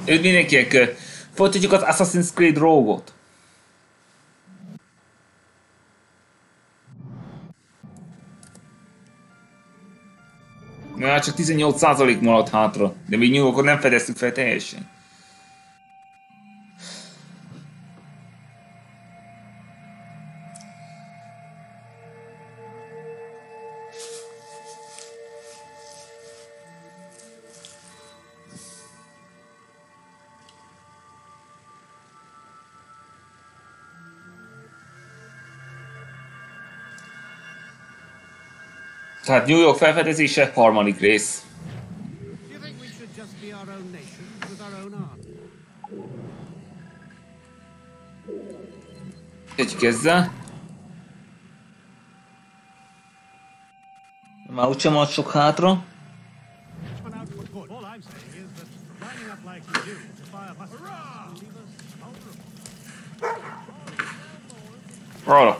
Őt mindenkinek folytatjuk az Assassin's Creed Rogue-ot. Na, csak 18% maradt hátra, de még New Yorkot nem fedeztük fel teljesen. Tehát New York felfedezése, harmadik rész. Kezdjük ezzel. Már úgysem ad sok hátra. Arra.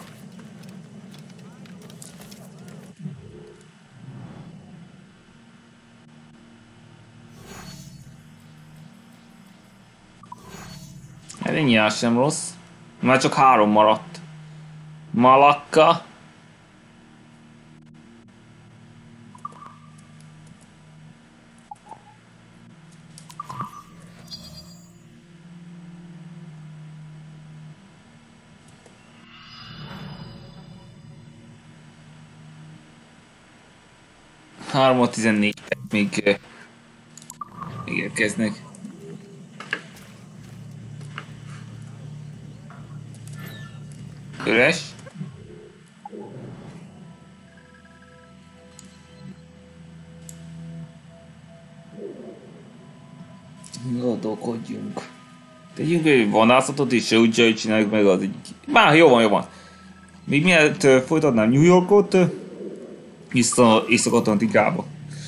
Ennyi sem rossz. Már csak 3 maradt. Malakka. Háromot 14 még érkeznek. Üres. Gondolkodjunk. Tegyünk egy vonászatot és se úgy csináljuk meg az egyik. Már jó van, jó van. Még mielőtt folytatnám New Yorkot, vissza Észak-Atlantikába.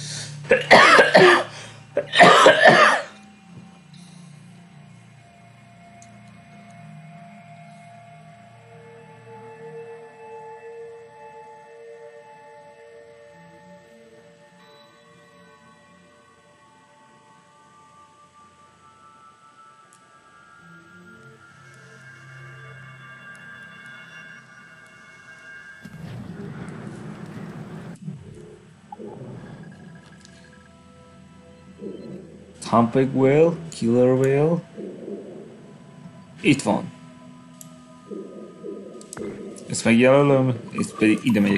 Humpback whale, killer whale. Itt van. Ezt megjelölöm, és pedig ide megyek.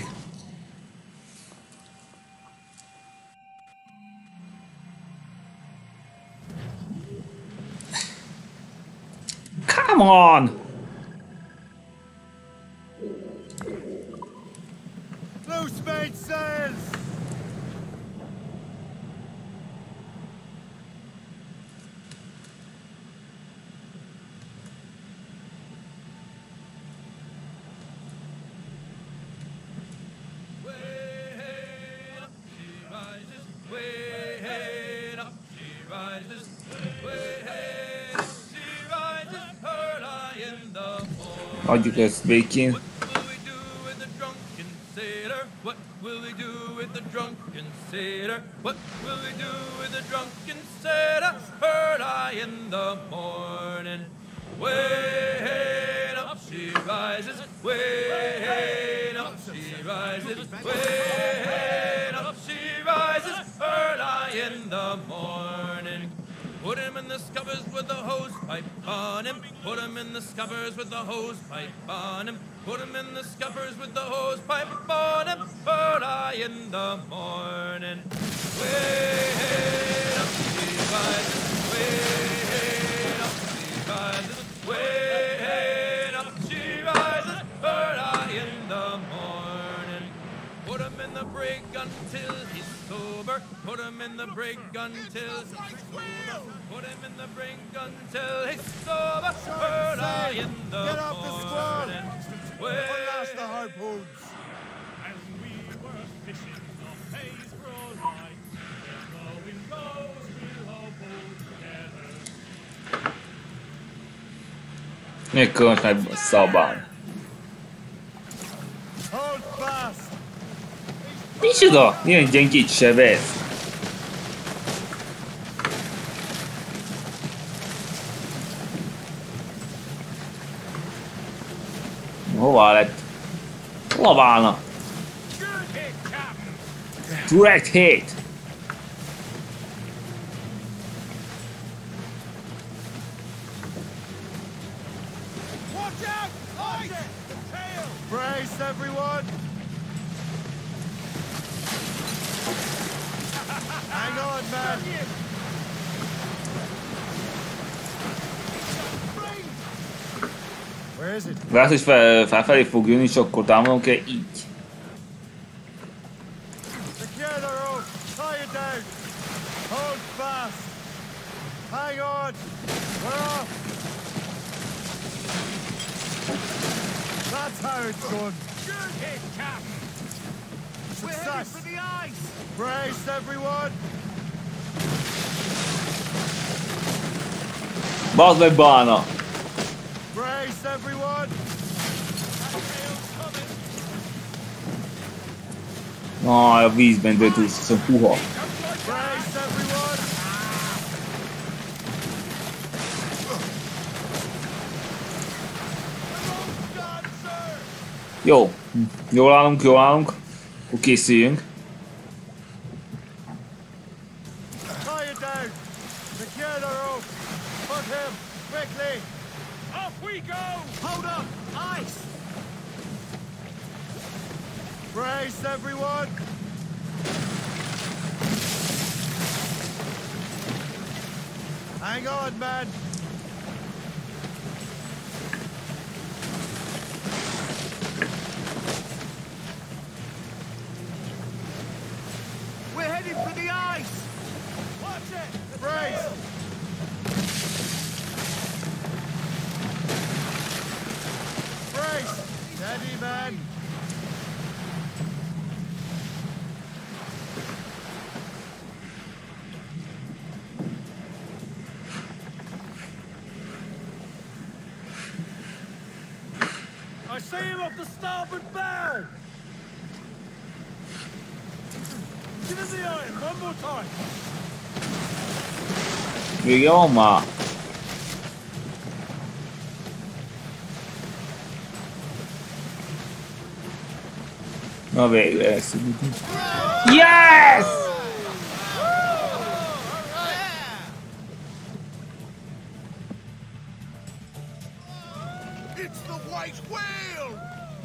Come on! Loose mate sails! Adjuk ezt békén. What will we do with the drunken sailor? What will we do with the drunken sailor? Heard I in the morning. Way up she rises, way up she rises, way up she rises. Heard I in the morning. Put him in the scuppers with the hose pipe on him. Put him in the scuppers with the hose pipe on him. Put him in the scuppers with the hose pipe on him. Early in the morning. Way up she rises. Way up she rises. Way up she rises. Early in the morning. Put him in the brig until he's sober. Put him in the brig until he's sober. Put him in the brig until he's sober. Early in the morning. Get off the squad! Unlash the harpoons! As we were fishing, the haze grows light. Where the wind goes, we'll all pull together. Mikor meg szabad. Hold fast! Micsoda? Milyen gyengét se vesz? Hova lett? Hova válna? Direct hit! Watch out! Ice! Tail! Brace, everyone! Hang on, man! Where is it? Lehet, hogy felfelé fog jönni, és akkor támadom kell így. Secure the rope! Tie it down! Hold fast! Hang on! We're off! That's how it's done! Good hit, Cap! We're heading Success! for the ice! Brace, everyone! Bazd meg, bálna! Brace, everyone! Tail's coming! A vízben dőlt úsz, szóval puha. Brace, everyone! God, sir! Jó. Jól állunk, jól állunk. Akkor készüljünk. Tie it down! Secure the rope! Put him! Quickly! Off we go! Hold up! Ice! Brace, everyone! Hang on, man! We're heading for the ice! Watch it! The Brace! tail! Brace! Steady, man! I see him off the starboard bow! Give us the iron one more time! Vége van már. Na végre lesz. Yes! It's the white whale!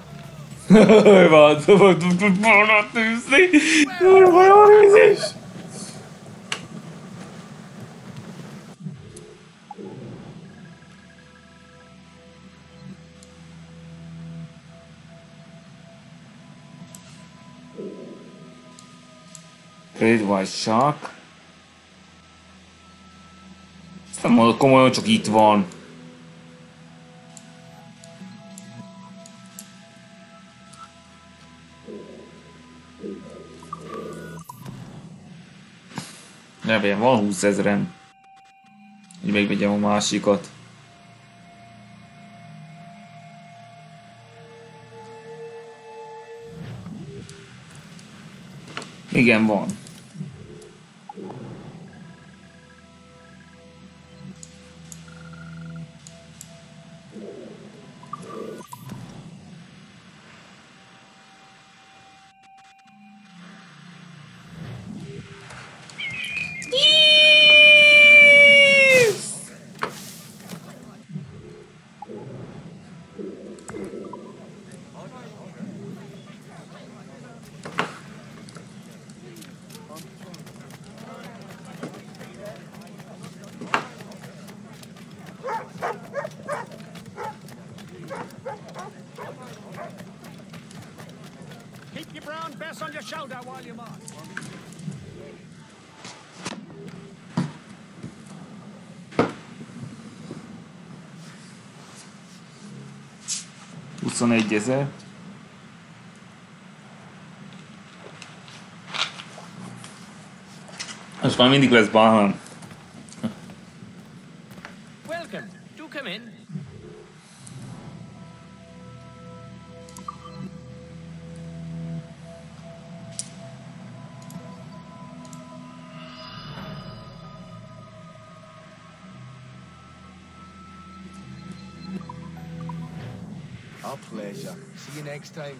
Van, volna tűzni. Olyan ízés. Great White Shark. Ezt nem mondod komolyan, csak itt van. Remélem, van 20 000-en. Hogy megvegyem a másikat. Igen, van. Keep your brown vest on your shoulder while you march. $21 000. Most már mindig lesz Bahan. Welcome. Do come in. Our pleasure. See you next time.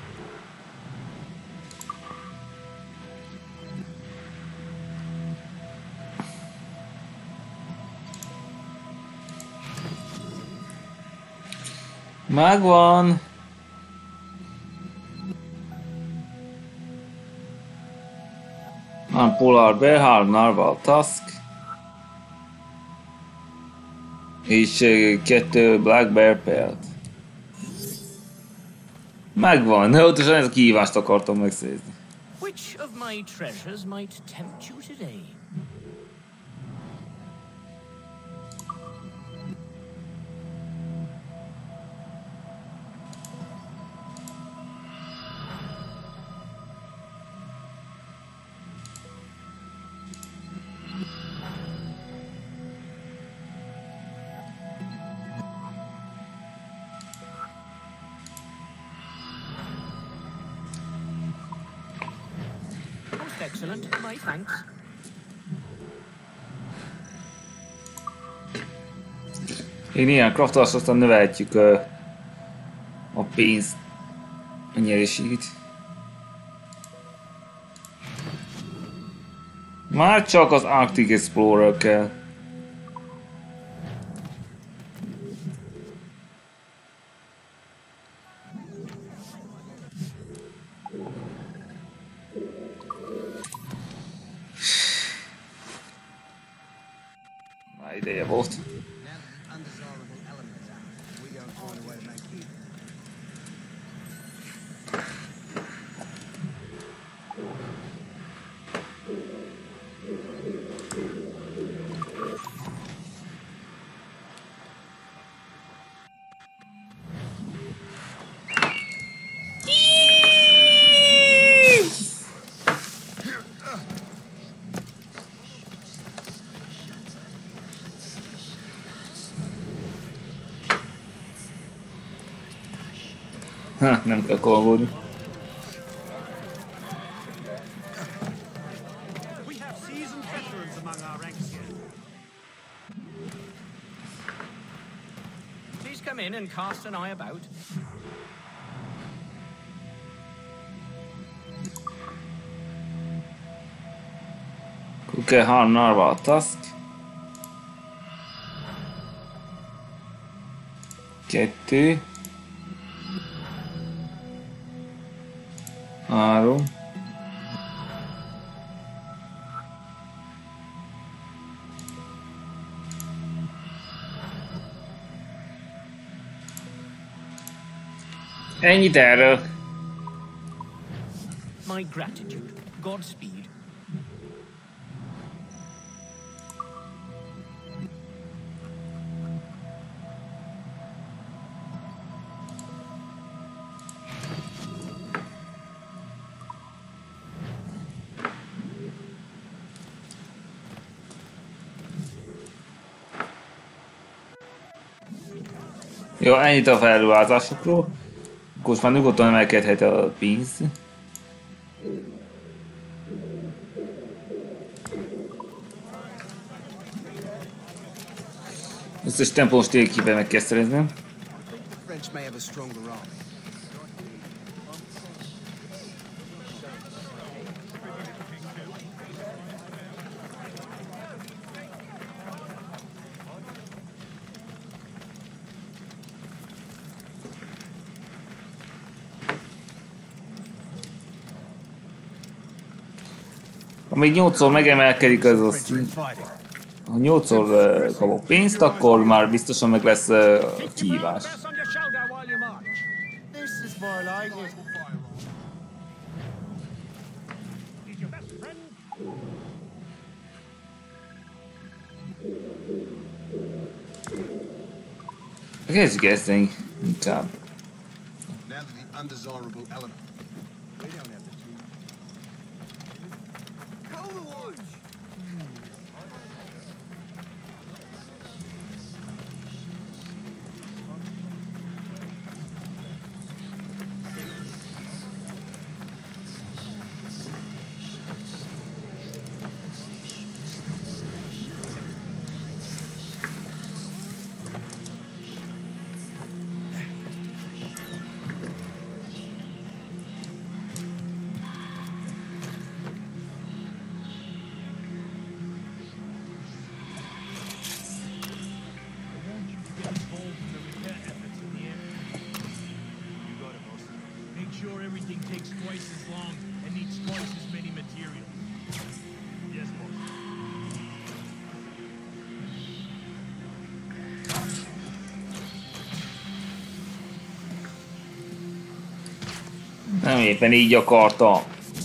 Megvan! Van Polar Bear, 3 Narwhal Tusk. És 2 Black Bear Pelt. Megvan, pontosan ez a kihívást akartam megszerezni. Which of my treasures might tempt you today? Most excellent, my thanks. Én ilyen craftolást aztán növelhetjük a pénz a nyereségét. Már csak az Arctic Explorer kell. Már ideje volt. Ha, nem kell kolgódni. We have seasoned veterans among our ranks here. Please come in and cast an eye about. Akkor kell 3 Narwhal Tusk. 2. 3. Ennyit erről. My gratitude. Godspeed. Jó, ennyit a felruházásokról. Akkor most már nyugodtan emelkedhet a pénz. Összes tempós térképen meg kell szereznem. The French may have a stronger army. Ha még 8-szor megemelkedik az a szint, ha 8-szor kapok pénzt, akkor már biztosan meg lesz a kihívás. Press on your shoulder while you march. This is more like it. He's your best friend. Kezdjük ezt inkább. Now to the undesirable element. We don't have to choose. Go the woods! make sure everything takes twice as long and needs twice as many materials. Yes, boss. Nem éppen így akartam.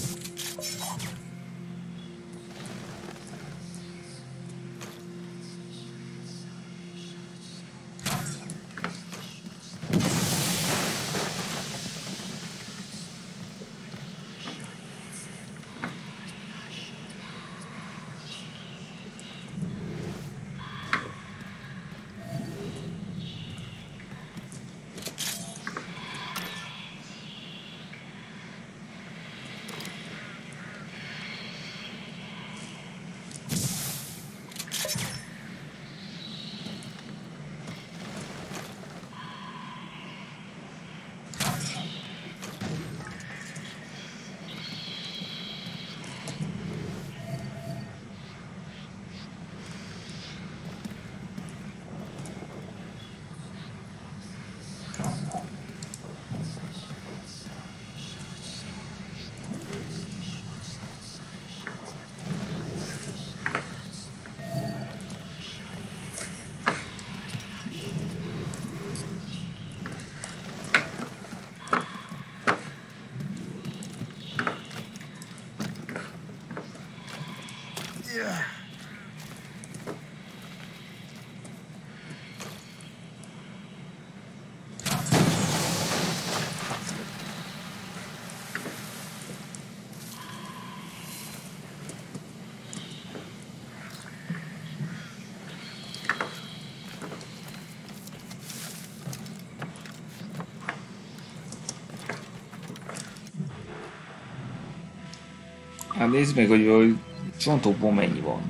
Hát nézd meg, hogy csontokból mennyi van.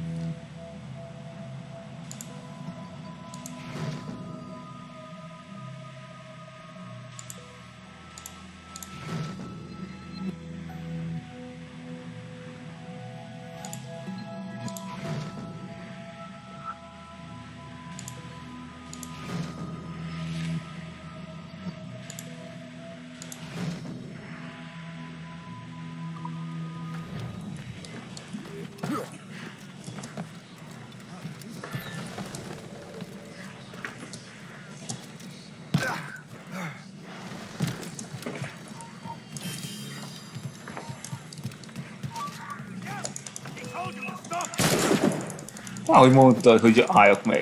Ahogy mondtad, hogy álljak meg.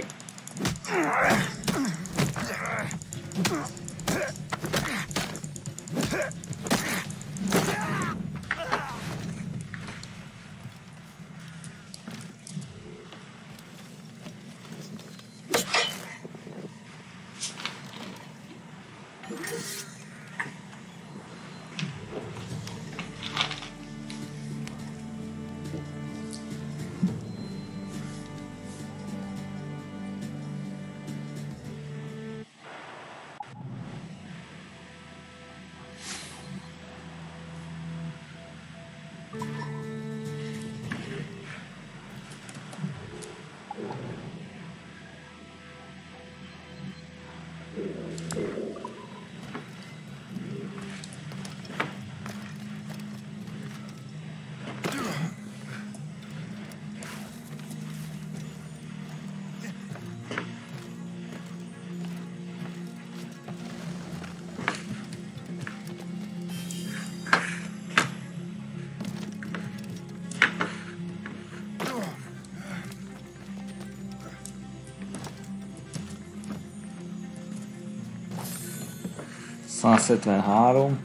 ...173...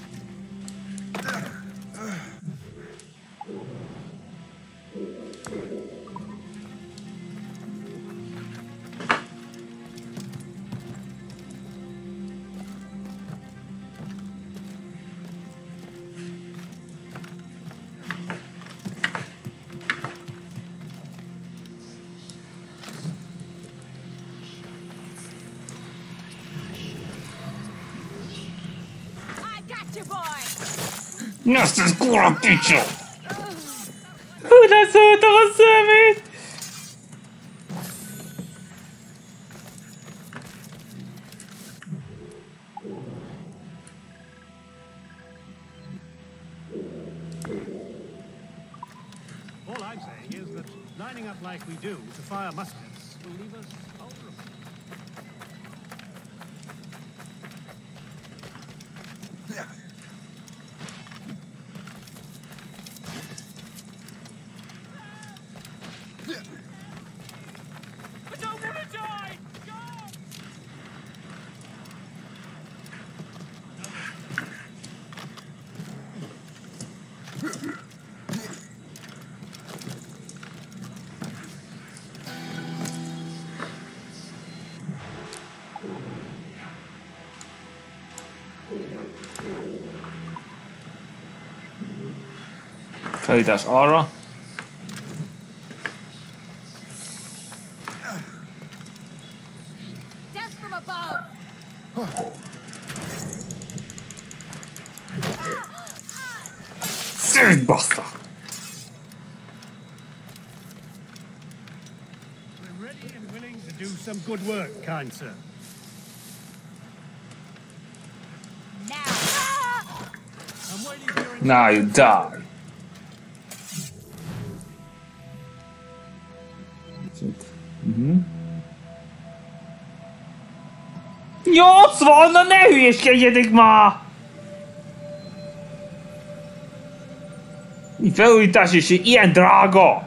Azt az kurva picsa! Hú, leszóltam a szemét! Lining up like we do to fire muskets will leave us vulnerable. I don't want to die! Go! Felítás arra. Death from above! Szűk baszta! We're ready and willing to do some good work, kind sir. Now! I'm waiting for your Now you die! Mhm. 80! Na ne hülyéskedjetek már! Mi felújítás is ilyen drága!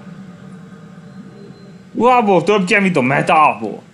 Ruhából több kell, mint a metálból.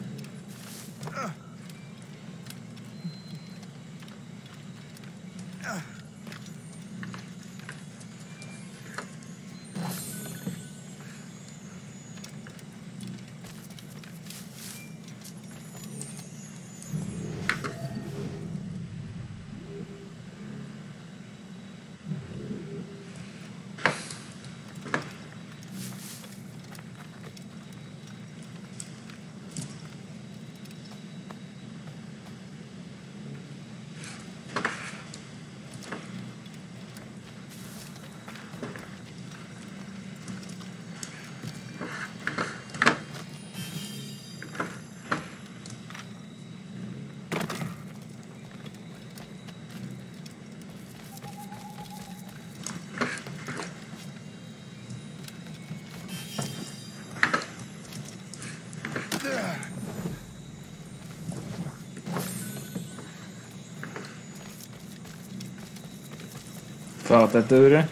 Fel a tetőre.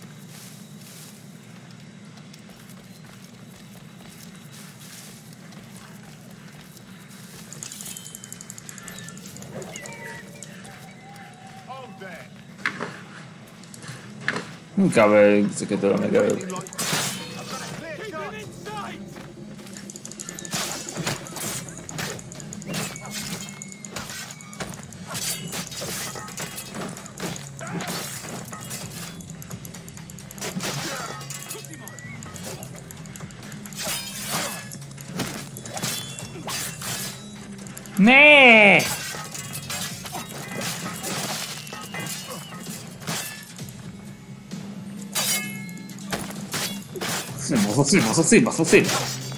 Inkább ezeket ölöm meg előbb. Keep him in sight! Ne! Szétbaszott.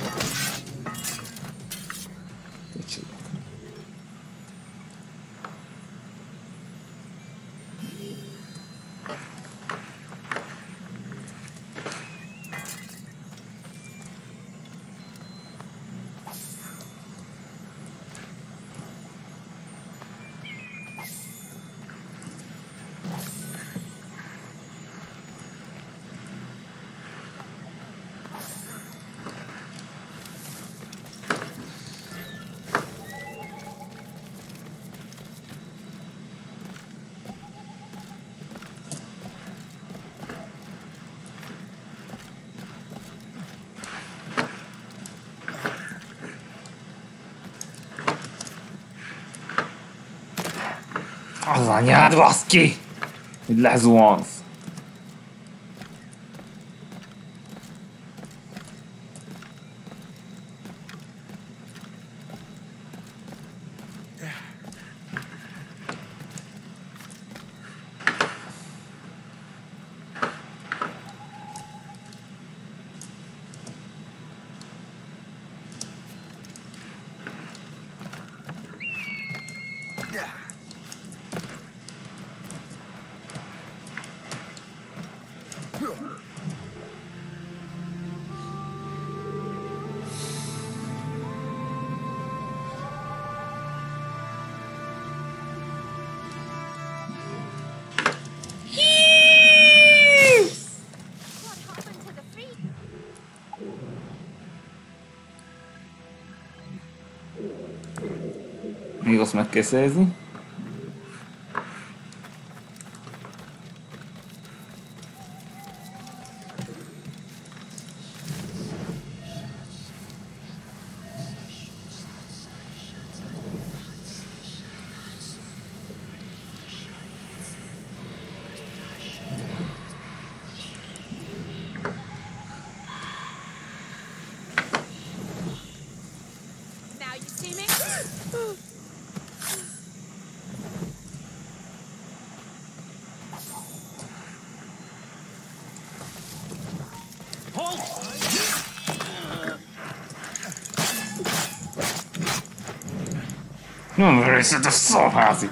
Az anyád, baszki! Hogy lezuhansz. azt meg kell szerezni. Now you see me? Nem részed a szarházi.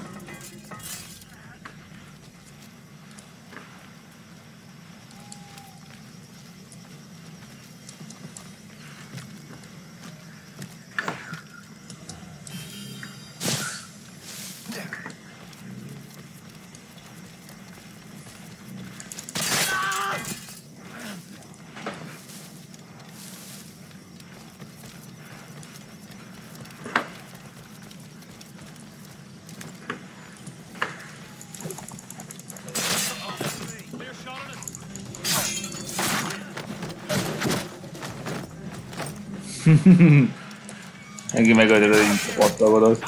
Clear shot on it. Neki megöldöd, hogy nincs a pattagodott.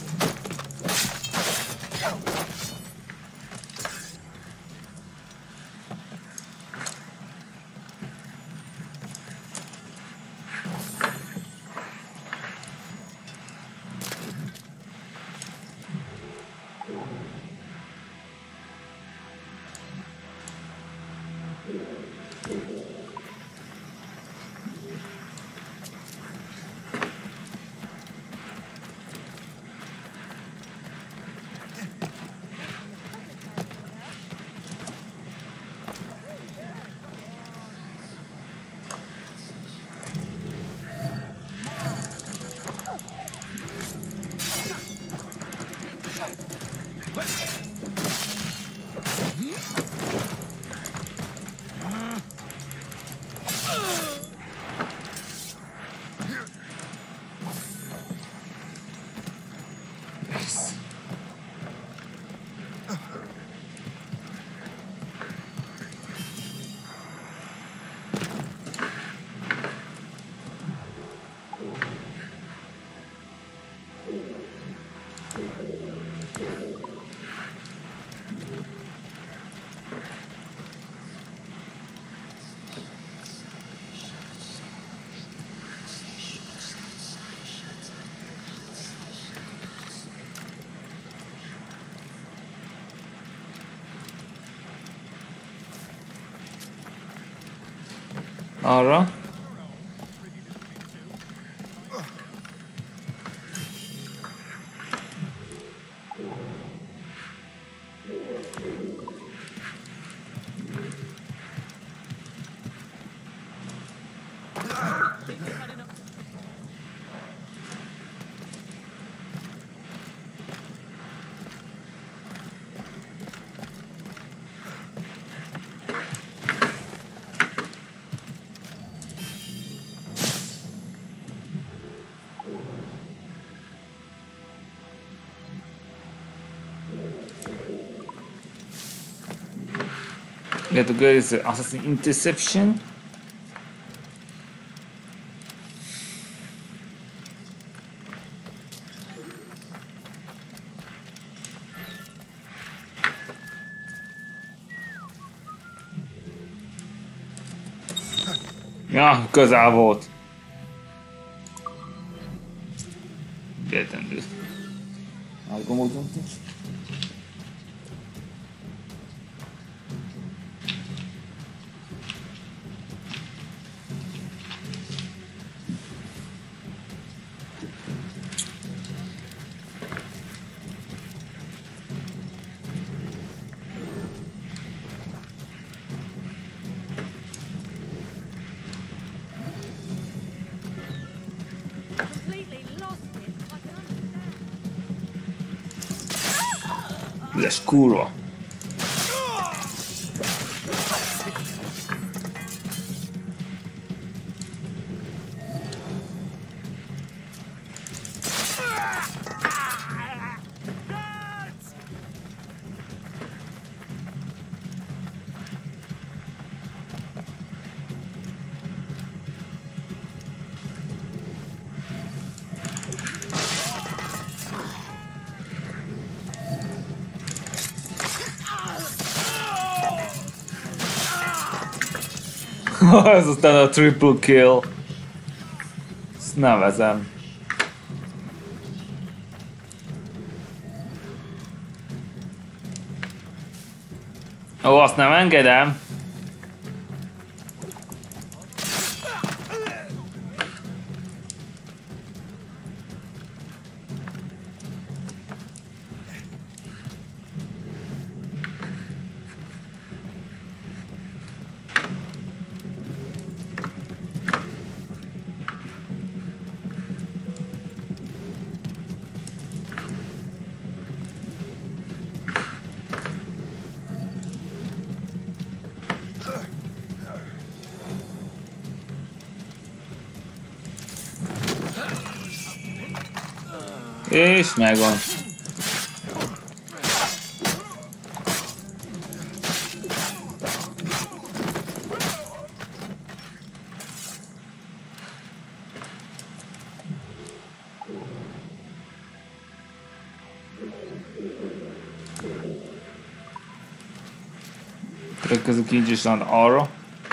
Arra. We have to go is assassin interception. Ja, közel volt. Értendő. Átgomoltam. Completely lost it. I can understand. Üres kurva. Ez aztán a triple kill. Ezt nevezem. Ó, azt nem engedem. És megvan. Következő kincs is van arra.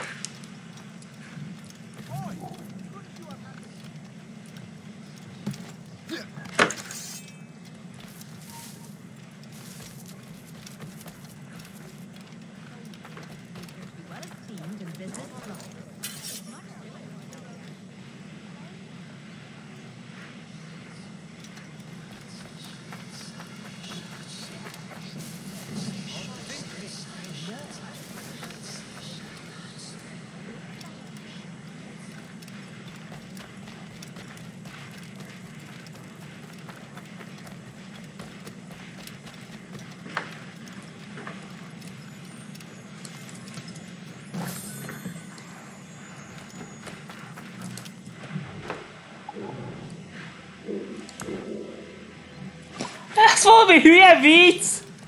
Ez valami hülye vicc!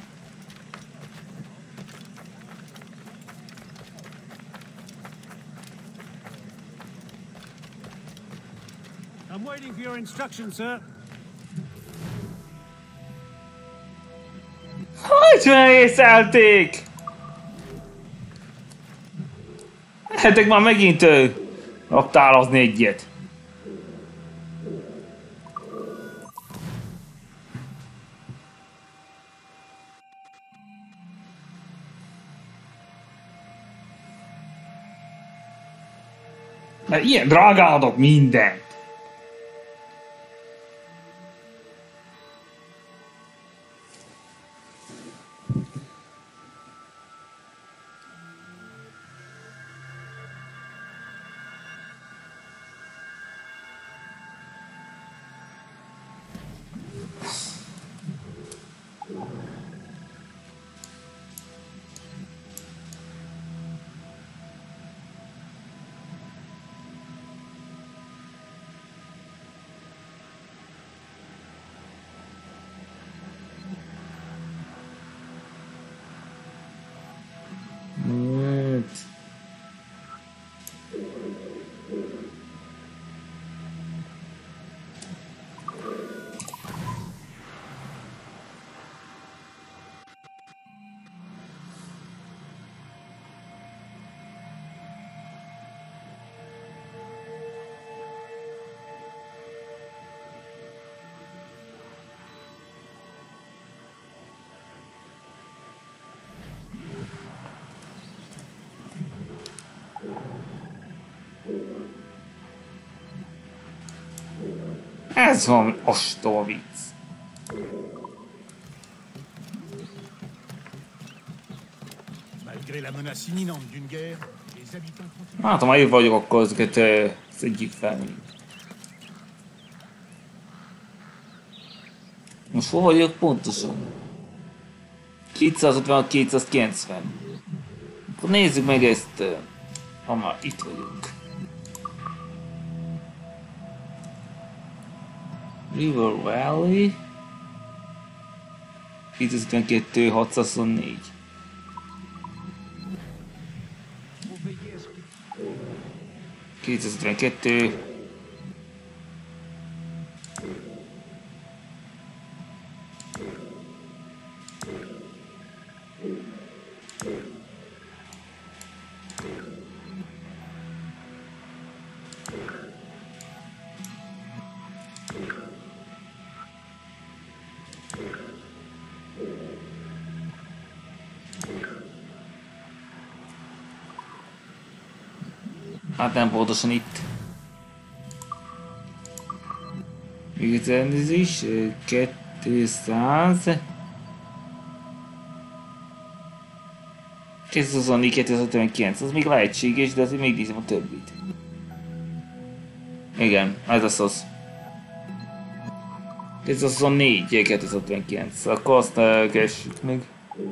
I'm waiting for your instructions, sir. Hogy megészelték? Lehetek már megint raktározni egyet. Mert ilyen drágán adok mindent. Ez valami ostoba vicc. Malgré la menace imminente d'une guerre, les habitants continuent. Hát, ha én vagyok, akkor ezeket szedjük fel mind. Most hol vagyok pontosan? 250-290. Akkor nézzük meg ezt, ha már itt vagyunk. River Valley 252, 624. ...252... Hát nem pontosan itt. Még elnézés, 200... 224, 259, az még lehetséges, de azért még nézem a többit. Igen, ez lesz az. 224, 259, akkor azt keressük meg.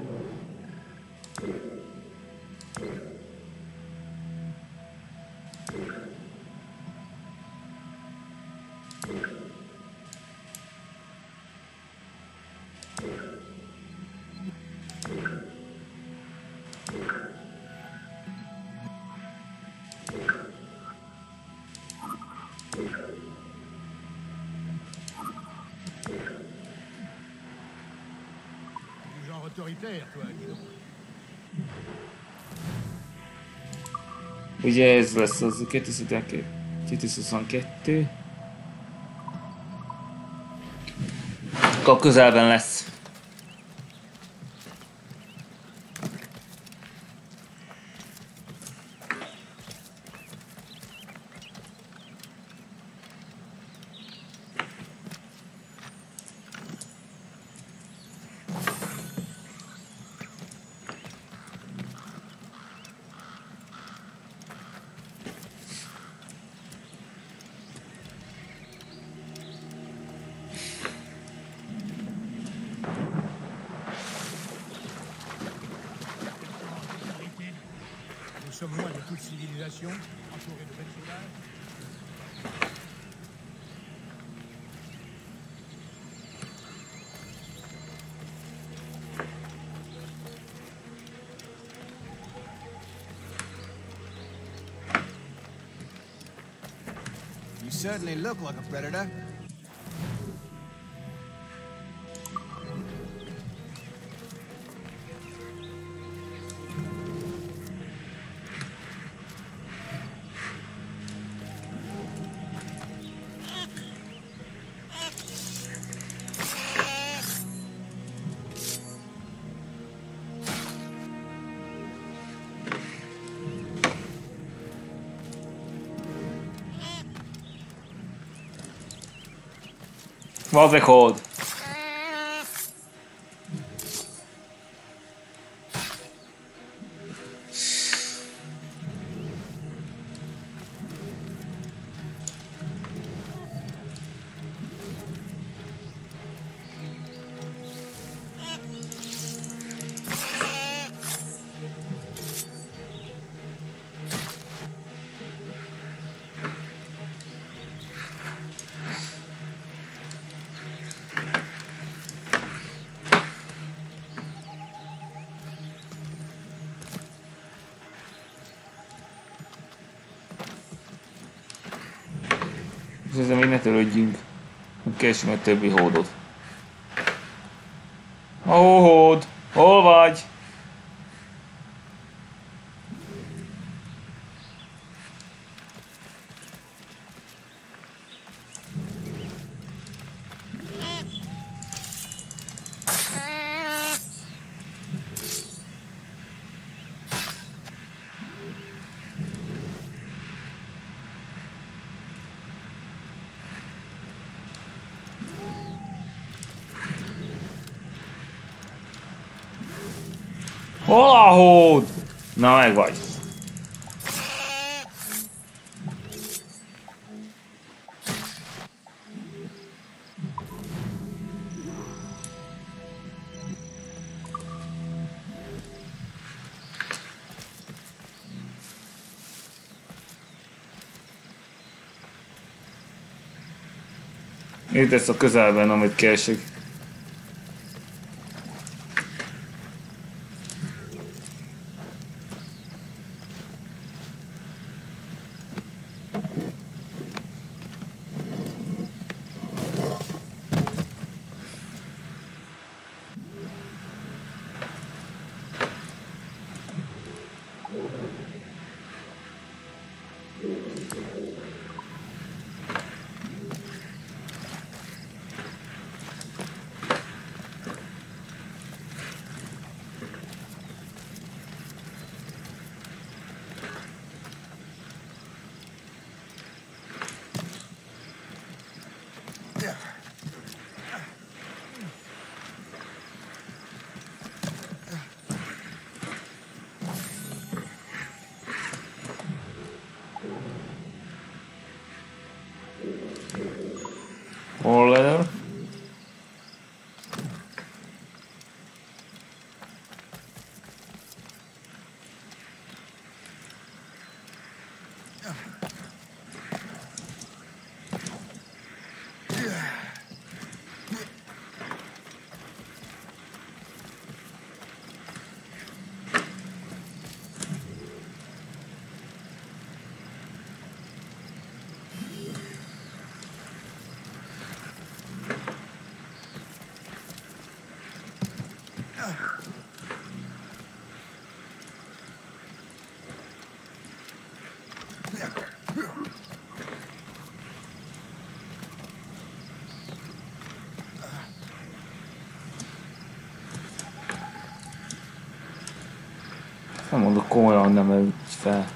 Du genre autoritaire, toi, dis donc. Ugye ez lesz az 222. Akkor közelben lesz. Nous sommes loin de toute civilisation, entourés de bêtes sauvages. You certainly look like a predator. Vazdeg hold! És ezzel még ne törődjünk. Keresünk a többi hódot. Ó, hód! Hol vagy? Hol a hód? Na, meg vagy. Itt lesz a közelben, amit keresek. Nem mondok komolyan, nem egy fel.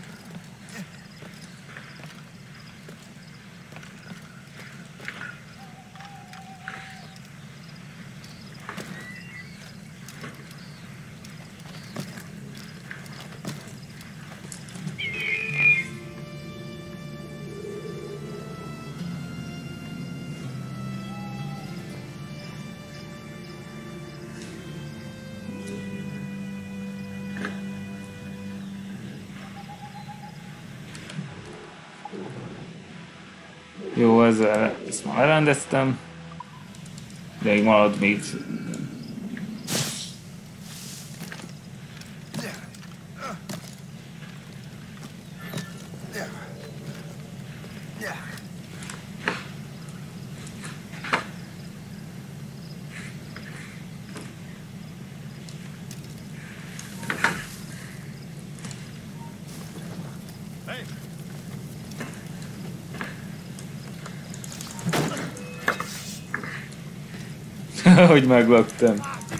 Jó, ezt már elrendeztem. De még marad még. Hogy meglöktem.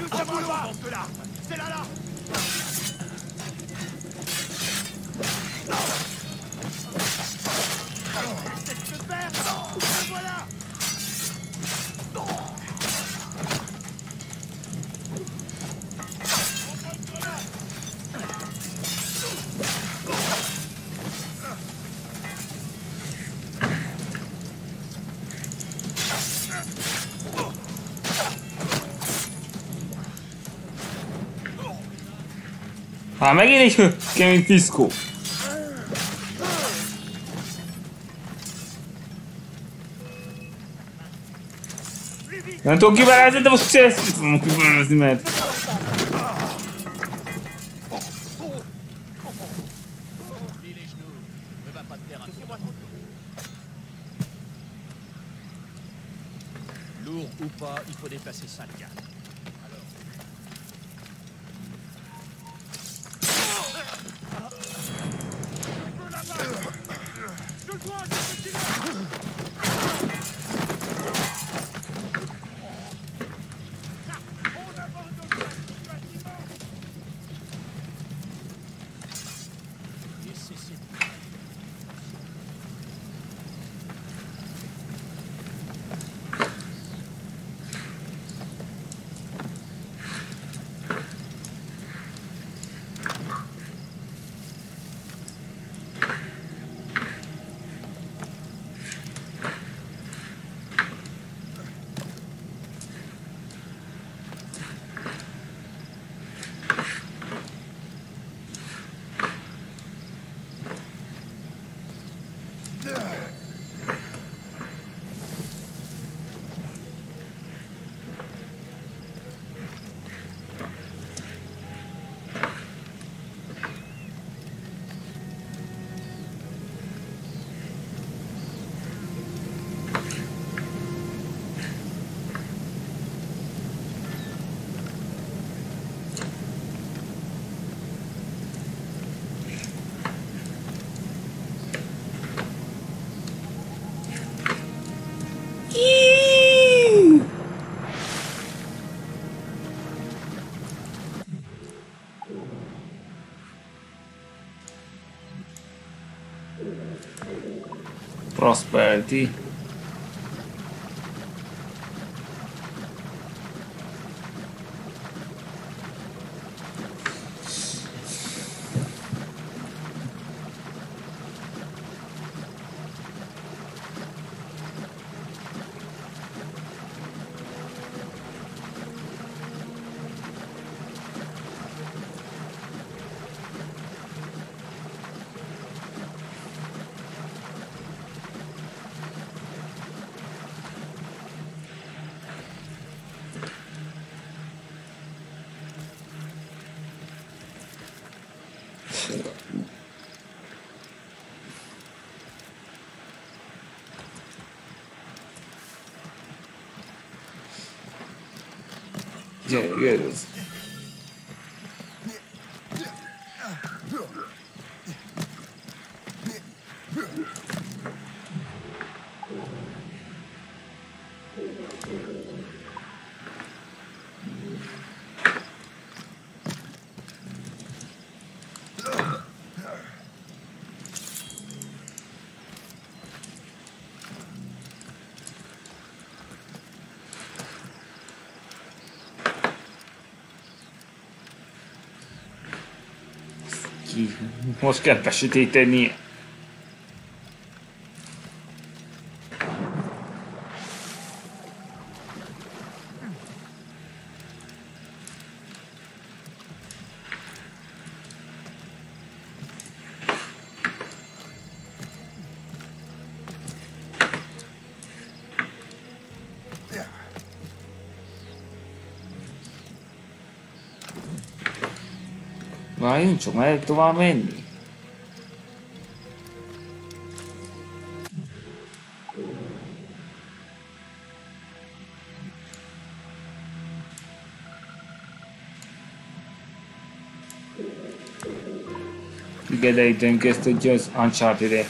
Hát megint egy kemény fiszkó. Nem tudom kiválázni, de most ezt tudom kiválázni, mert... Lourd ou pas, il faut déplacer 5 gars. Prosperity. Gyere. Most kell besötéteni. Várjunk csak, merek tovább menni. Igen, de itt kezdődjön az Uncharted-e.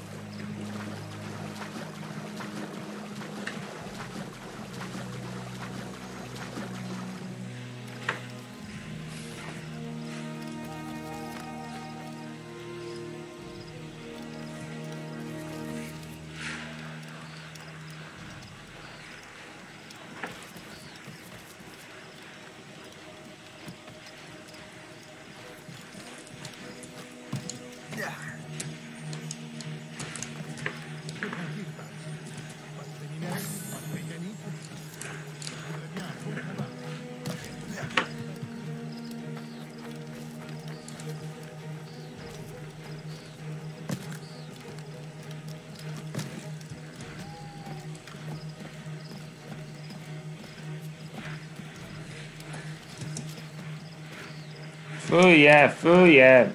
Följebb!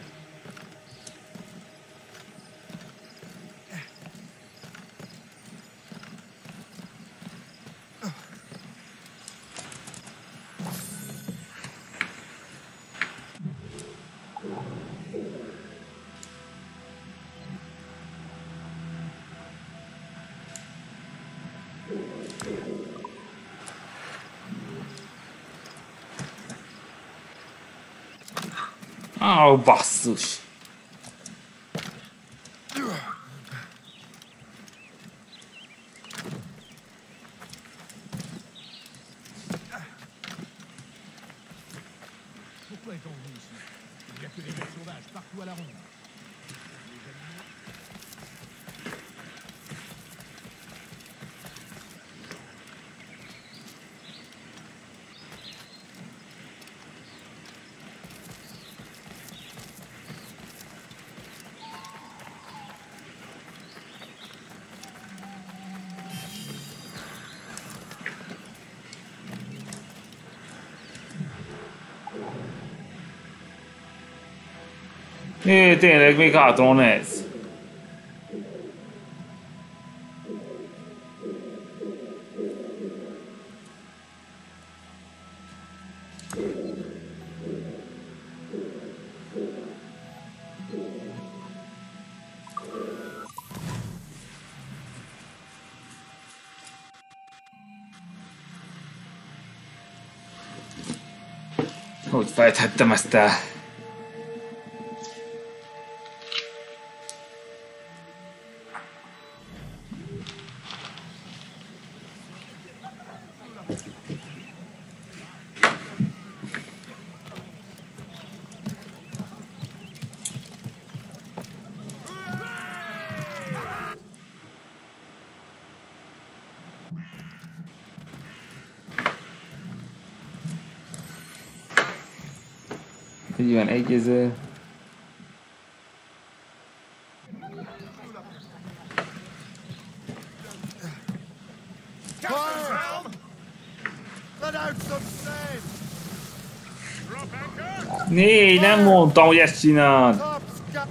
Ó, basszus! Pourquoi est-on venu ici? Il n'y a que des bêtes sauvages partout à la ronde. Tényleg még hátra van ez. Hogy fejthettem ezt el? Egy olyan egyező. Fire! Let out some flame! Drop anchor! Né, nem mondtam, hogy ezt csináld. Top scout!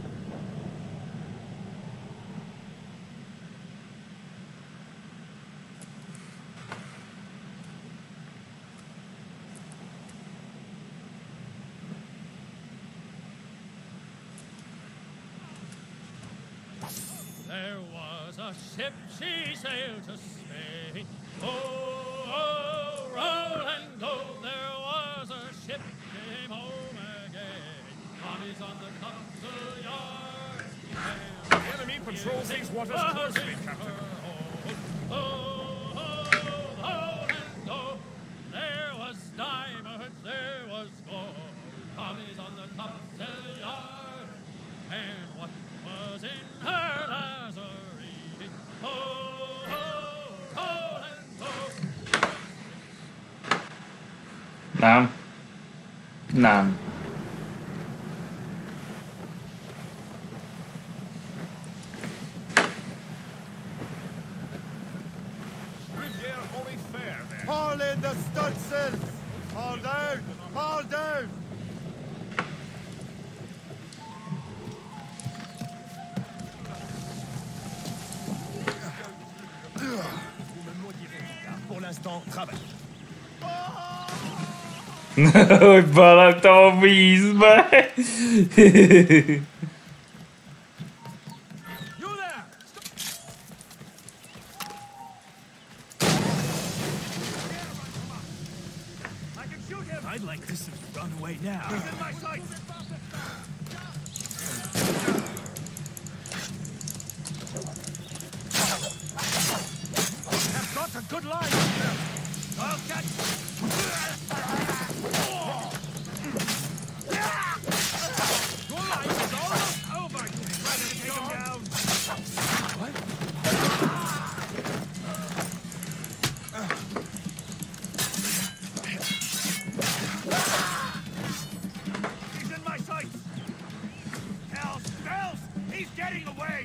There was a ship, she sailed to Spain. Oh, roll and go. There was a ship, came home again. Bodies on the topsail yard. The enemy patrols these waters closely, Captain. Oh, and go. There was diamonds, there was gold. Bodies on the topsail yard. And what was in her lazarette? Oh, and go. Nem. Nem. Riviere only fair there. Haul in the stunsails! Haul down! Haul down! Pour l'instant, travaille. Hogy balagtam a vízbe. You there! I can shoot him! I'd like this to run away now. He's in my sights! I've got a good line here. I'll catch. Your line is almost over. You try to take him down. He's in my sights. Hells! He's getting away.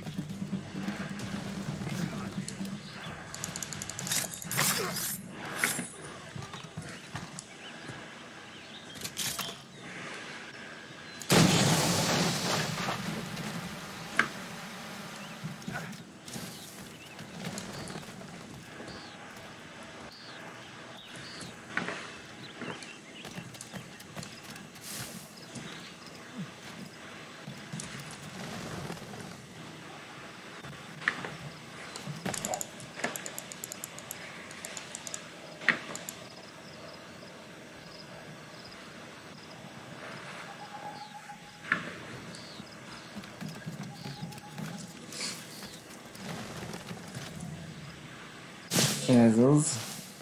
Ez az.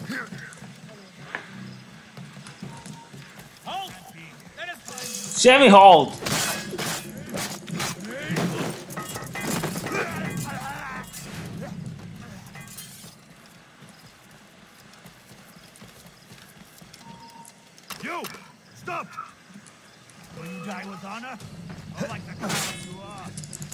Semmi halt! You! Stop! Will you die with honor? Or like the coward you are?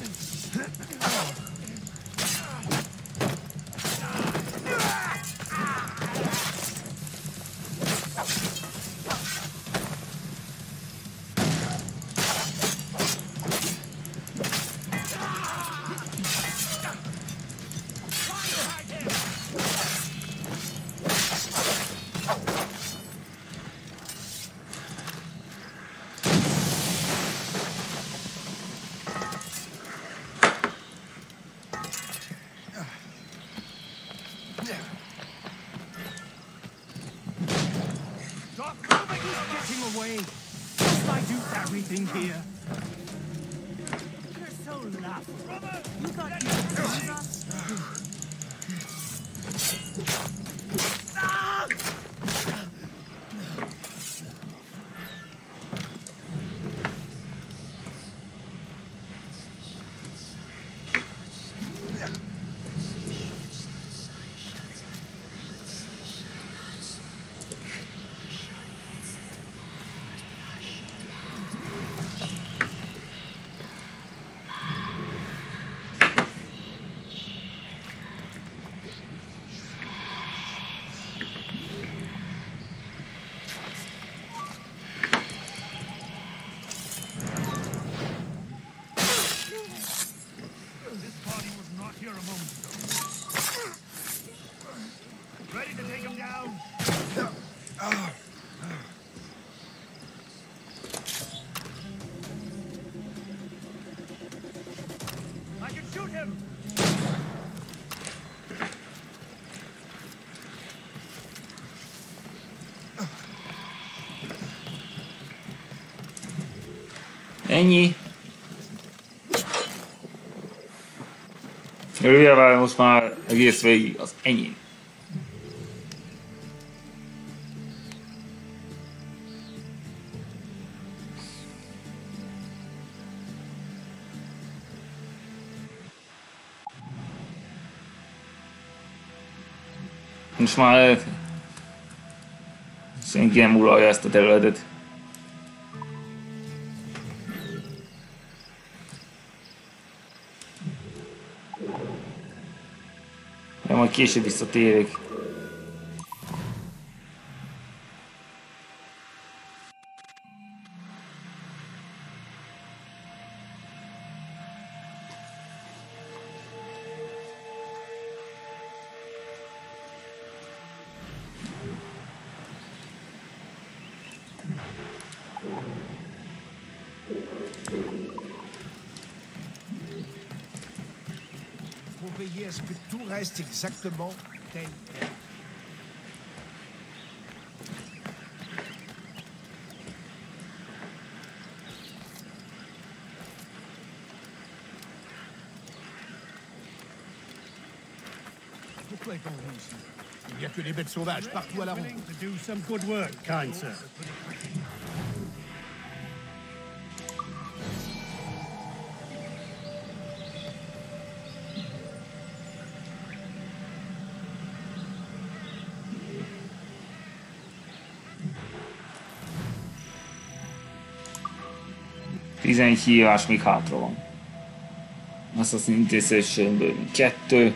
Stop moving! He's getting away! Must I do everything here? You're so loud. You thought you could lose us? Ennyi. Rövidvel most már egész végig az ennyi. Most már senki nem uralja ezt a területet. Ja, majd később visszatérek. Pour veiller à ce que tout reste exactement tel quel. Pourquoi est-on venu ici? Il n'y a que des bêtes sauvages partout à la ronde. To do some good work, kind sir. Tizenegy hívás még hátra van. Assassin's Inquisitionből 2.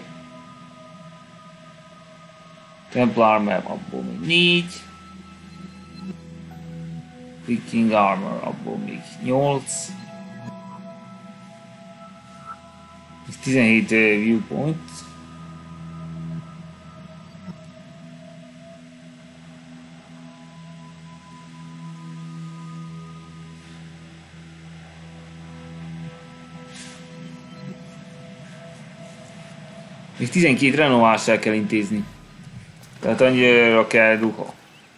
Templar Map, abból még 4. Viking Armor, abból még 8. 17 viewpoint. Még 12 renoválással kell intézni. Tehát annyira kell ruha.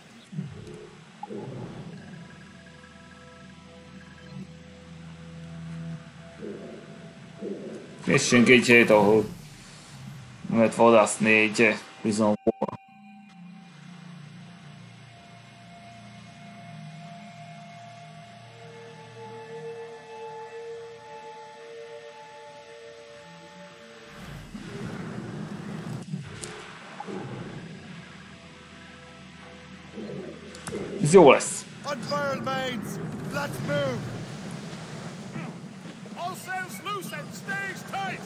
Nézzünk egy helyet, ahol lehet vadászni egy bizonból. Ez jó lesz. Unfurled mains! Let's move! All sails loose and stays tight!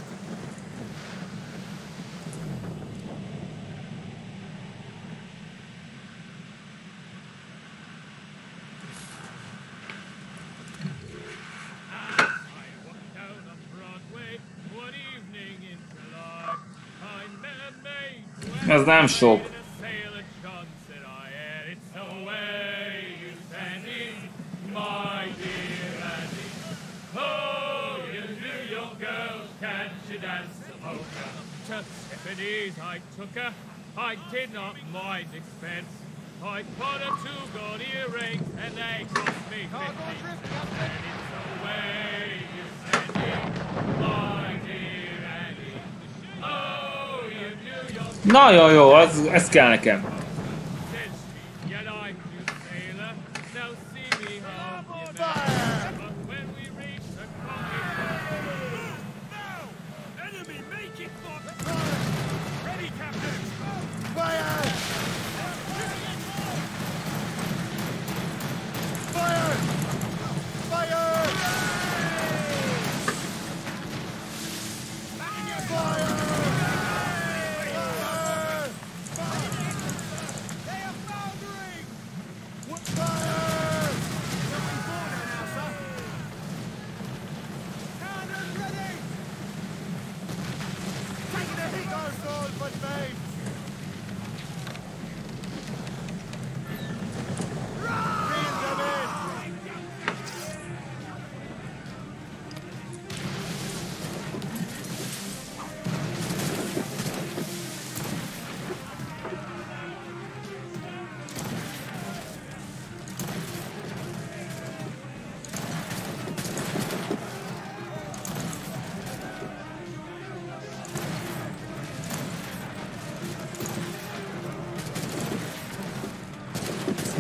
Ez nem sok. I took her. I did not mind expense. I bought her 2 gold earrings and they cost me 50. And it's the way you send it, my dear Annie. Oh, you knew your Na jó, ez kell nekem. said she, yet I'm your sailor. Now see me home, you may. But when we reach the coffee Now! Enemy making for ready, Captain! Fire! Fire! Fire! Fire!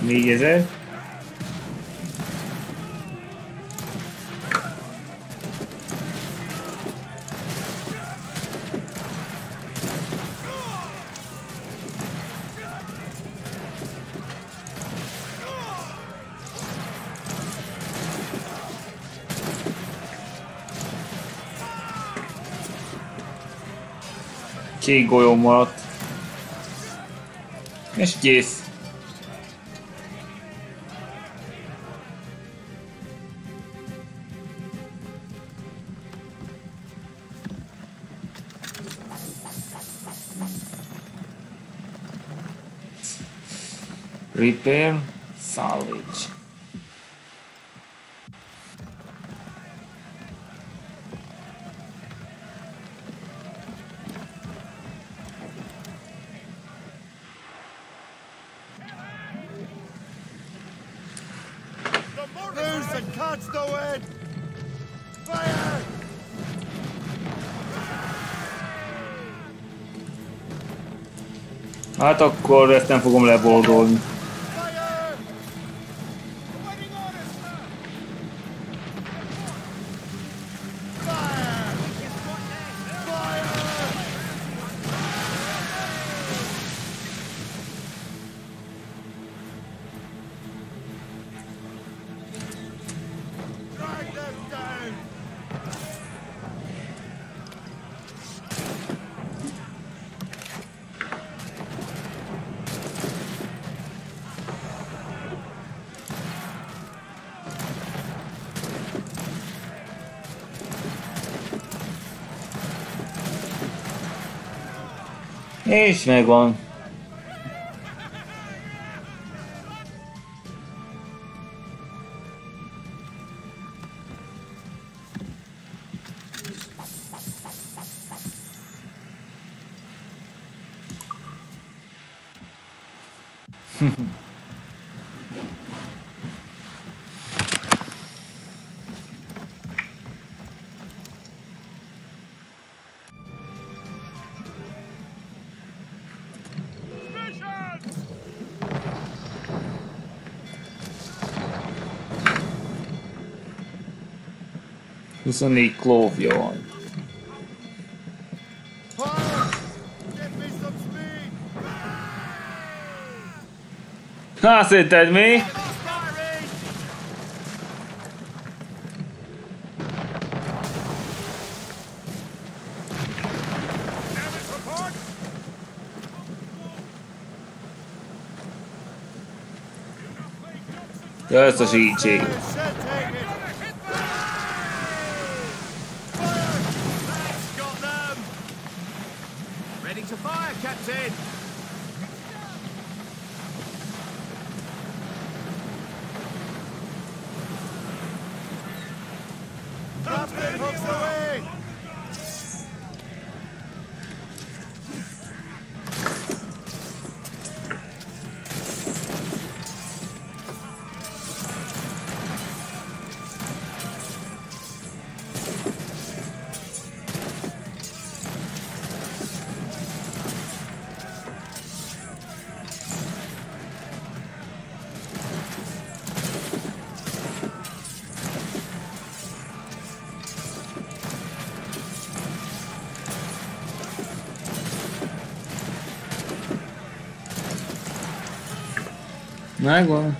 4000. Két golyó maradt. És kész. Repair, salvage. Loose and catch the wind! Fire! Hát akkor ezt nem fogom leboldolni. Fire! Fire! Fire! Drag them down! És megvan. Huszonnégy klóvja van. Fire! Give me some speed! Na, szerinted mi? Összesítség. Shed taken! Fire! That's got them! Ready to fire, Captain! Captain hooks away! Megvan.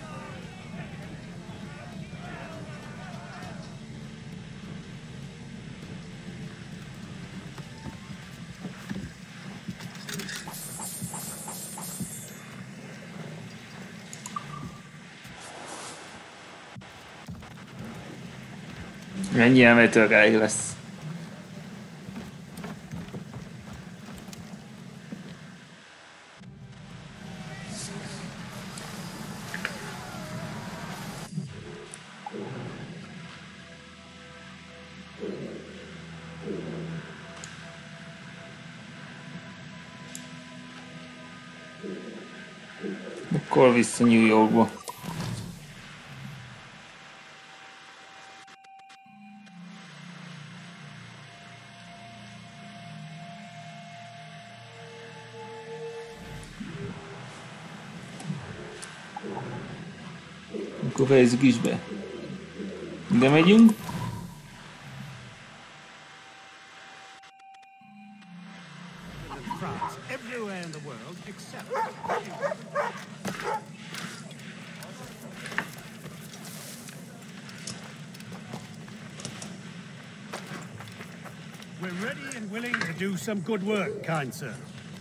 Ennyi elméletől elég lesz. Akkor vissza New Yorkba. Akkor fejezzük is be. Ide megyünk. France, everywhere in the world except. We're ready and willing to do some good work, kind sir.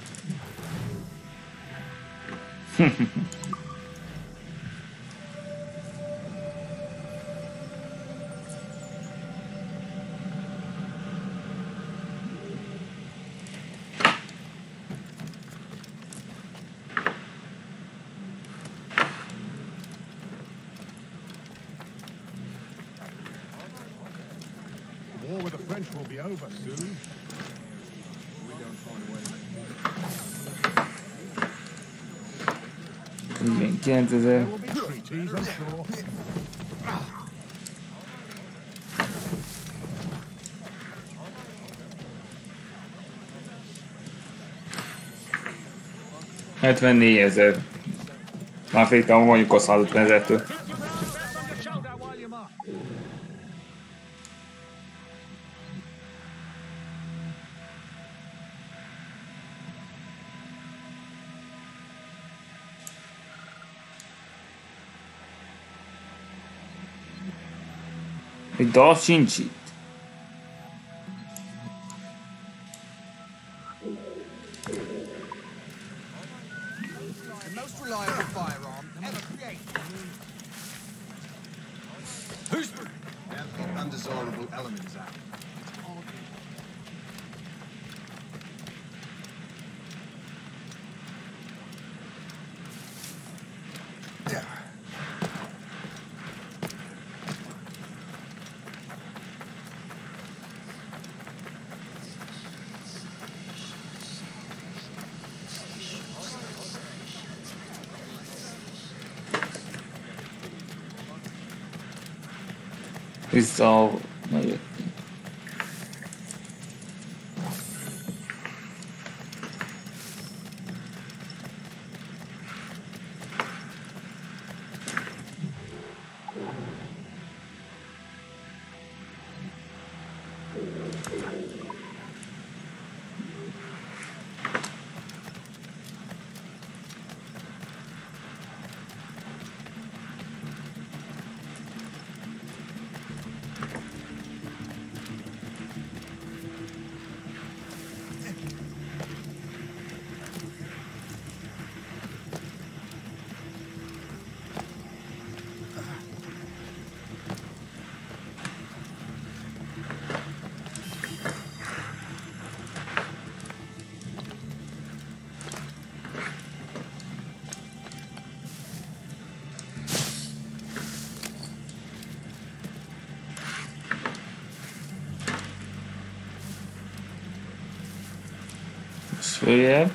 The war with the French will be over soon. Igen, 9000. There will be treaties, I'm sure. $74,000. Már féltem, mondjuk a 150,000-től. Keep your round back on your shoulder while you march. Egy dal sincs itt. The most reliable firearm ever created. Who's now the undesirable elements out? Vissza... Nagyon. Följebb.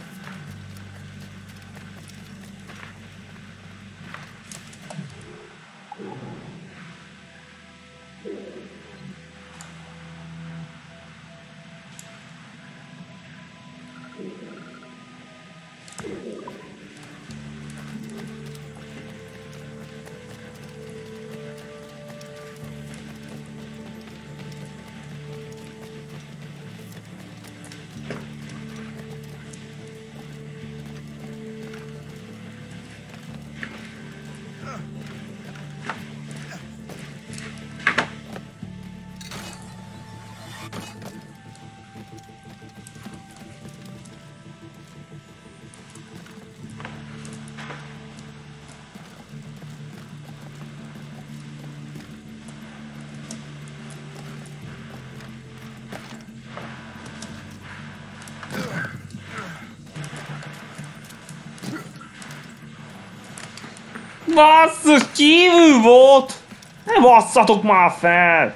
Basszus, kívül volt! Ne basszatok már fel!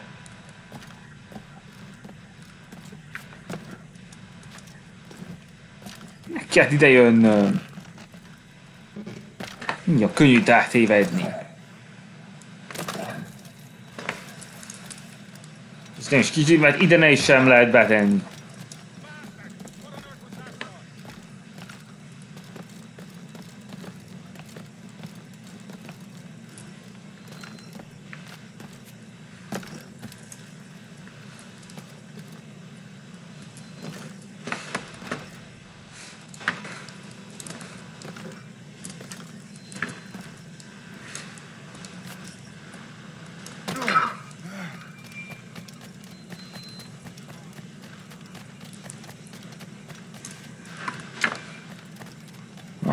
Ne kellett ide jönnöm. Mindjárt könnyű tátévedni. És nem is kicsit, mert ide ne is sem lehet betenni.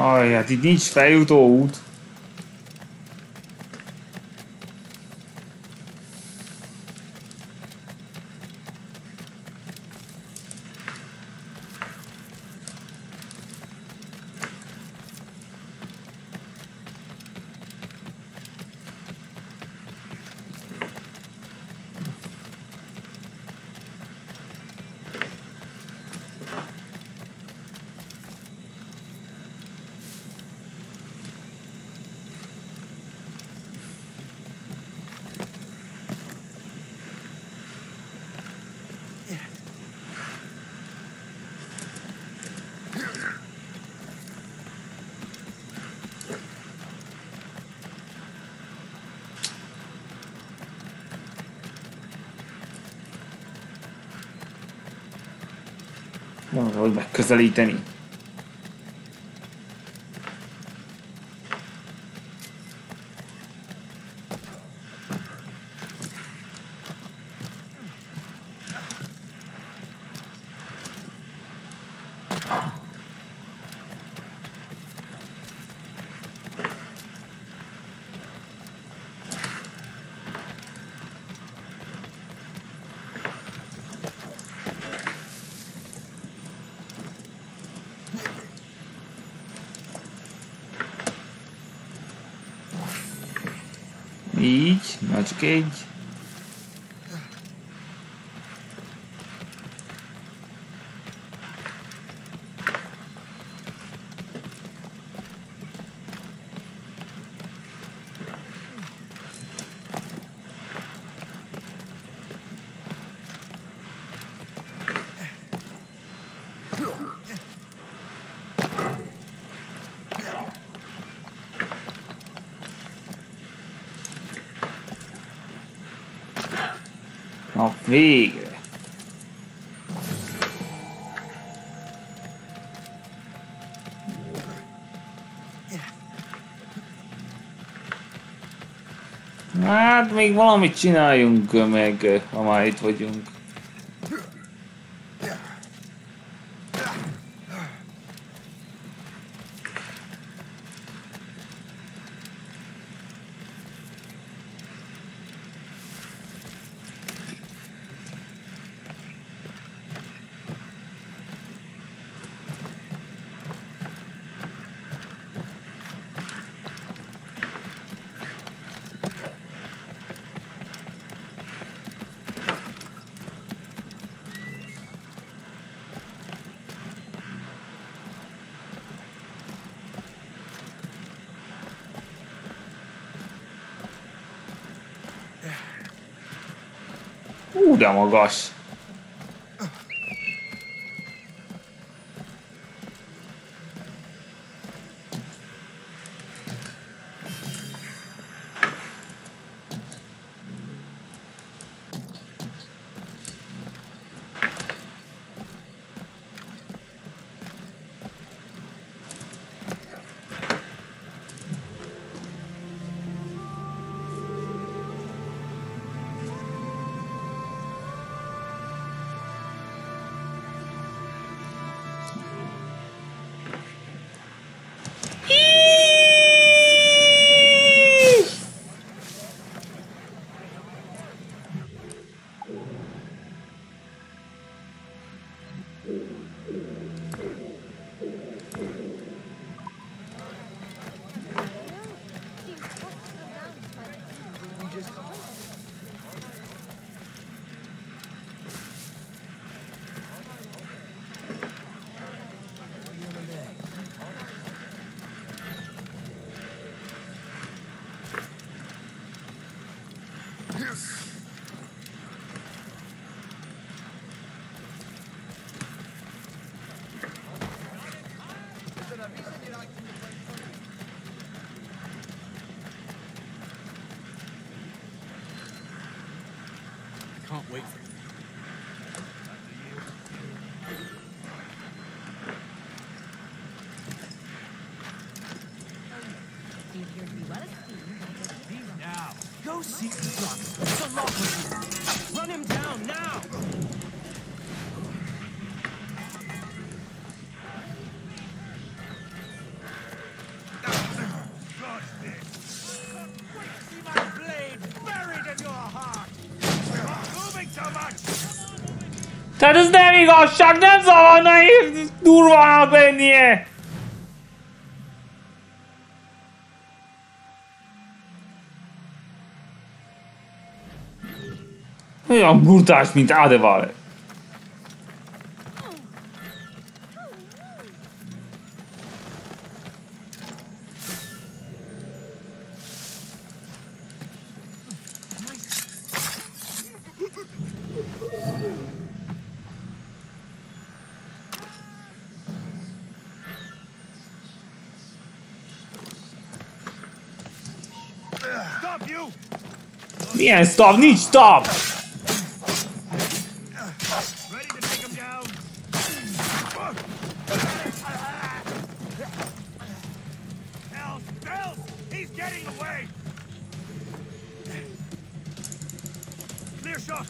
Aj, hát itt nincs feljutó út. Valahogy megközelíteni. Így, már csak egy. Na, végre! Hát még valamit csináljunk meg, ha már itt vagyunk. De magas! Can't wait for you. Now, go seek the doctor. What's the lock with you? Run him down now! Tehát ez nem igazság, nem szabadna így durvának lennie! Olyan brutális, mint Adevale. Stop, you! Milyen stop? Nincs stop! Ready to take him down? Hells! He's getting away! Clear shot!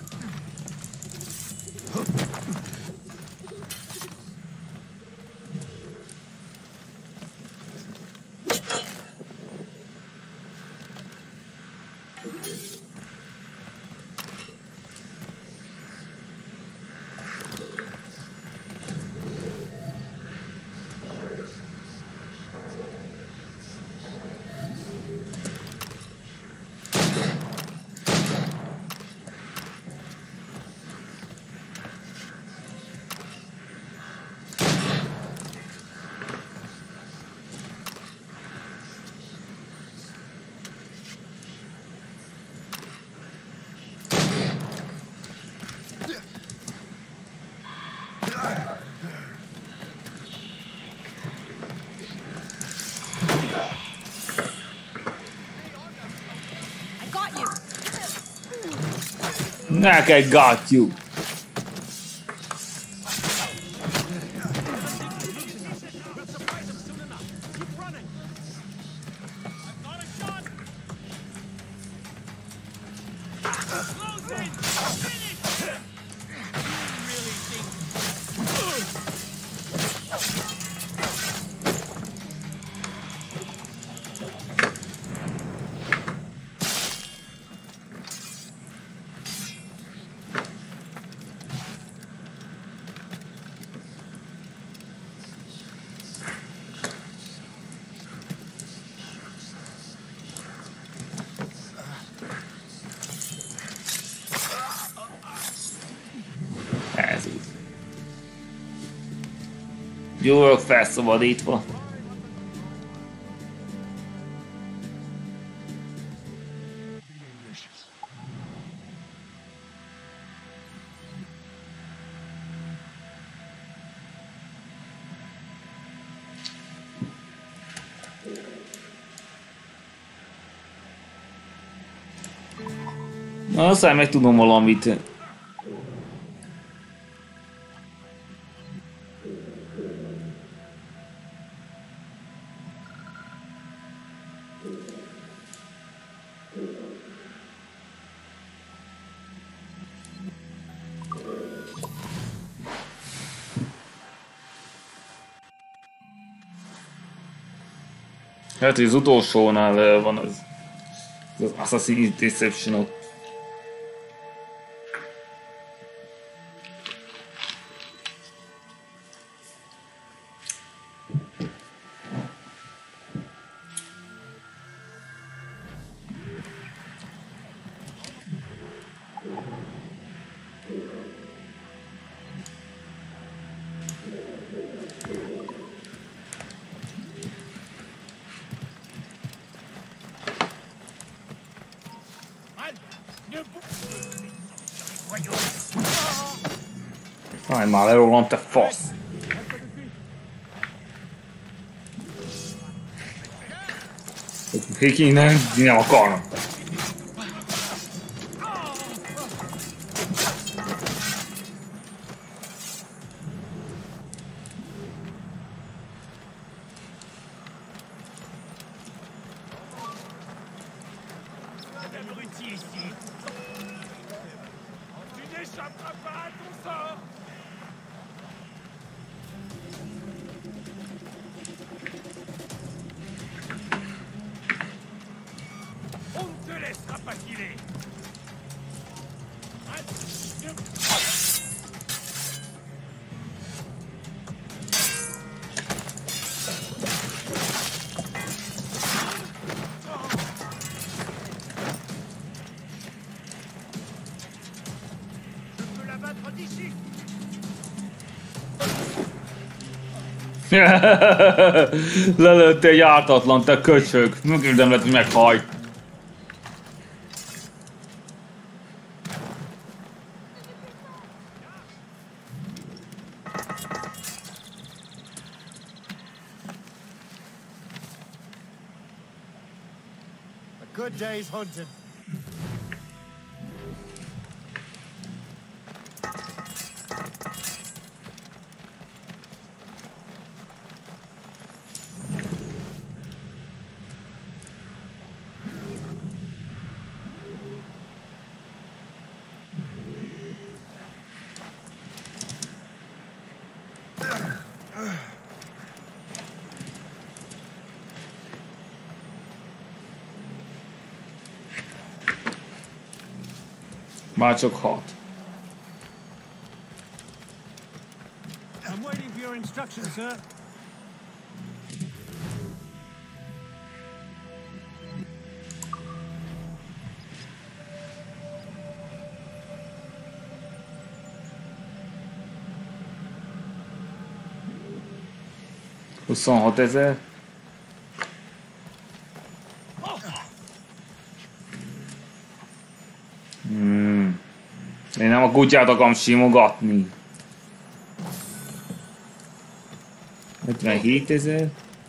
I got you. Neked got you. Got a shot! Close in! Finish! You really think... Ez így. Gyúrok felszabadítva. Na, aztán meg tudom valamit. Hát, hogy az utolsónál van az Assassin's Deception ott. Állj már le rólam, te fasz! Kik innen, nem akarnak. Abruti ici! Tu n'échapperas pas à ton sort! On ne te laissera pas filer! Lelőtte egy ártatlan, te köcsög. Megérdem lett, hogy meghaj. A good day's hunting. Már csak 6. I'm waiting for your instructions, sir. $26,000. Én nem a kutyát akarom simogatni. 57,000.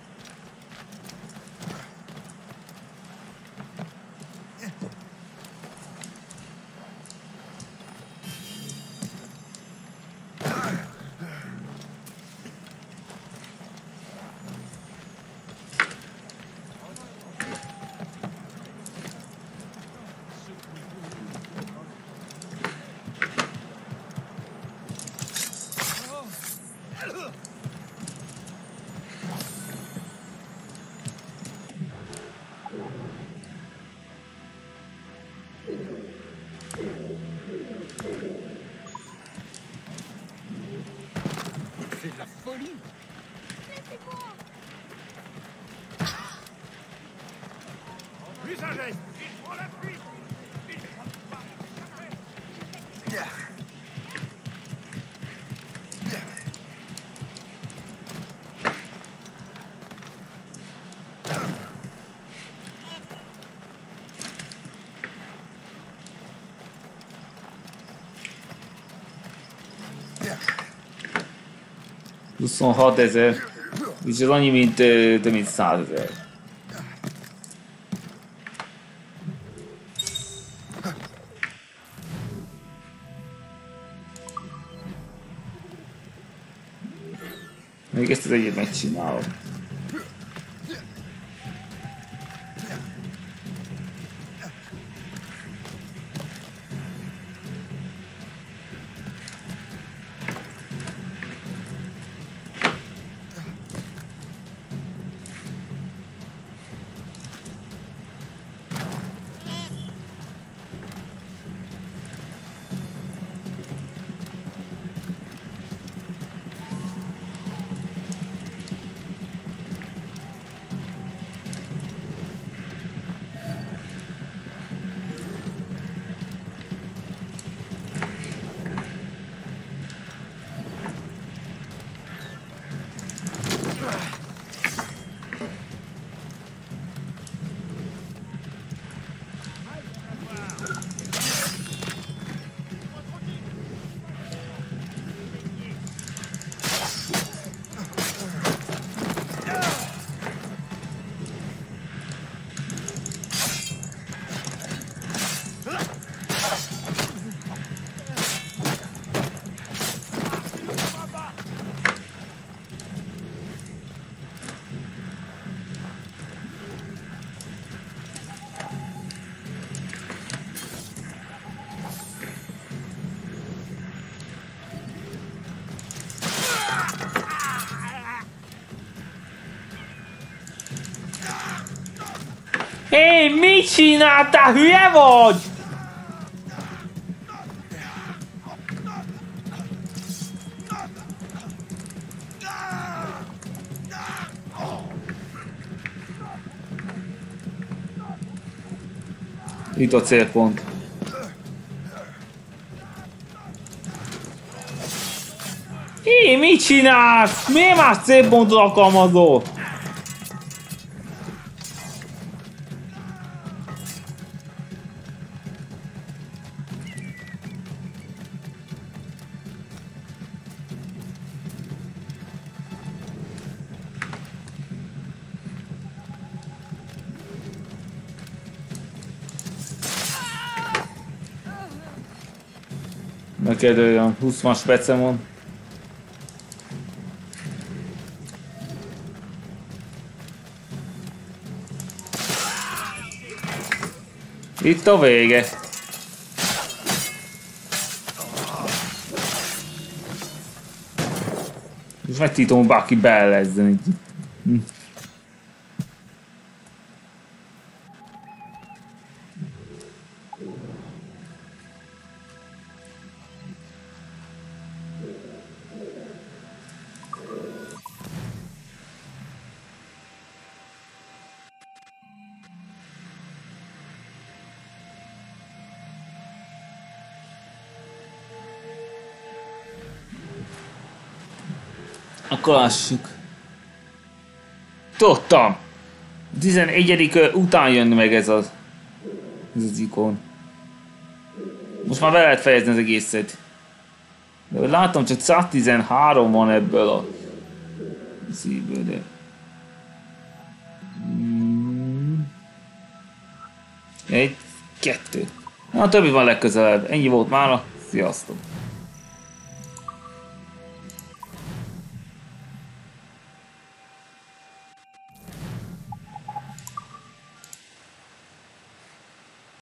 $26,000. És ez annyi, mint több mint 100,000. Még ezt az egyet megcsinálom. Hé, mit csináltál? Hülye vagy? Itt a célpont. Hé, mit csinálsz? Miért más célpontot alkalmazol? Neked olyan 20-as becemon. Itt a vége. És megtiltom, hogy bárki beellezzen. Akkor lássuk. Tudtam! 11. után jön meg ez az ikon. Most már be lehet fejezni az egészet. De látom, csak 113 van ebből a szívből, de... Egy, kettő. Na, a többi van legközelebb. Ennyi volt mára. Sziasztok!